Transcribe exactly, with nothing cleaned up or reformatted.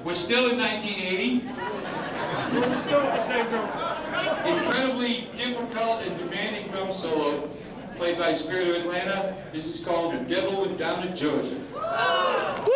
We're still in nineteen eighty. We're still at the same drum. Incredibly difficult and demanding drum solo played by Spirit of Atlanta. This is called The Devil Went Down to Georgia.